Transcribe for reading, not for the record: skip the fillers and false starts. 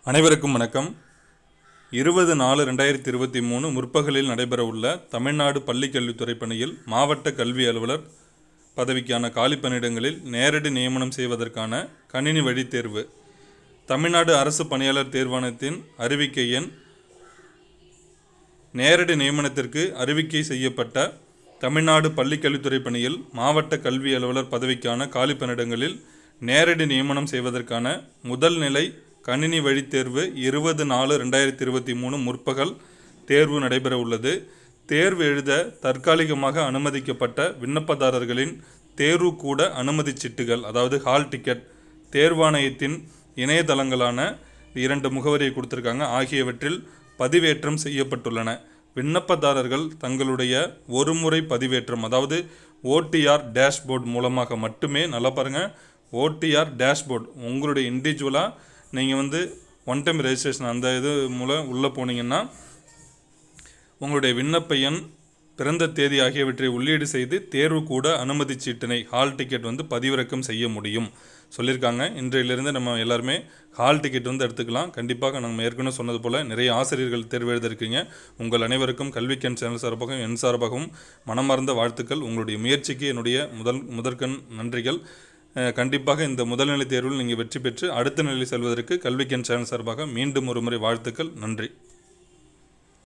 அனைவருக்கும் வணக்கம். 20/4/2023 முற்பகலில் நடைபெறவுள்ள தமிழ்நாடு பள்ளிக்கல்வித்துறை பணியில் மாவட்ட கல்வி அலுவலர் பதவிக்கான காலிப்பணியிடங்களில் நேரடி நியமனம் செய்வதற்கான கணினி வழி தேர்வு. தமிழ்நாடு அரசு பணியாளர் தேர்வாணையத்தின் அறிவிக்கை எண். நேரடி நியமனத்திற்கு அறிவிக்கை செய்யப்பட்ட தமிழ்நாடு பள்ளிக்கல்வித்துறை பணியில் மாவட்ட கல்வி அலுவலர் பதவிக்கான காலிப்பணியிடங்களில் நேரடி நியமனம் செய்வதற்கான முதல் நிலை கணினி வழி தேர்வு 20/4/2023 முற்பகல் தேர்வு நடைபெற உள்ளது. தேர்வு எழுத தற்காலிகமாக அனுமதிக்கப்பட்ட விண்ணப்பதாரர்களின் தேர்வு கூட அனுமதி சீட்டுகள், அதாவது ஹால் டிக்கெட், தேர்வாணையத்தின் இணையதளங்களான 2 முகவரியை கொடுத்துருக்காங்க ஆகியவற்றில் பதிவேற்றம் செய்யப்பட்டுள்ளன. விண்ணப்பதாரர்கள் தங்களுடைய ஒருமுறை பதிவேற்றம், அதாவது ஓடிஆர் டேஷ்போர்ட் மூலமாக மட்டுமே, நல்லா பாருங்கள், ஓடிஆர் டேஷ்போர்ட் உங்களுடைய இண்டிவிஜுவலாக நீங்கள் ஒன் டைம் ரெஜிஸ்ட்ரேஷன் அந்த இது மூலம் உள்ளே போனீங்கன்னா உங்களுடைய விண்ணப்ப எண், பிறந்த தேதி ஆகியவற்றை உள்ளீடு செய்து தேர்வு கூட அனுமதி சீட்டினை, ஹால் டிக்கெட் பதிவிறக்கம் செய்ய முடியும் சொல்லியிருக்காங்க. இன்றையிலிருந்து நம்ம எல்லாருமே ஹால் டிக்கெட் எடுத்துக்கலாம். கண்டிப்பாக நம்ம ஏற்கனவே சொன்னது போல் நிறைய ஆசிரியர்கள் தேர்வு எழுதிருக்கீங்க. உங்கள் அனைவருக்கும் கல்விக்கண் சேனல் சார்பாகவும் என் சார்பாகவும் மனமார்ந்த வாழ்த்துக்கள். உங்களுடைய முயற்சிக்கு என்னுடைய முதற்கண் நன்றிகள். கண்டிப்பாக இந்த முதல்நிலை தேர்வில் நீங்கள் வெற்றி பெற்று அடுத்த நிலை செல்வதற்கு கல்விக்கண் சேனல் சார்பாக மீண்டும் ஒரு முறை வாழ்த்துக்கள். நன்றி.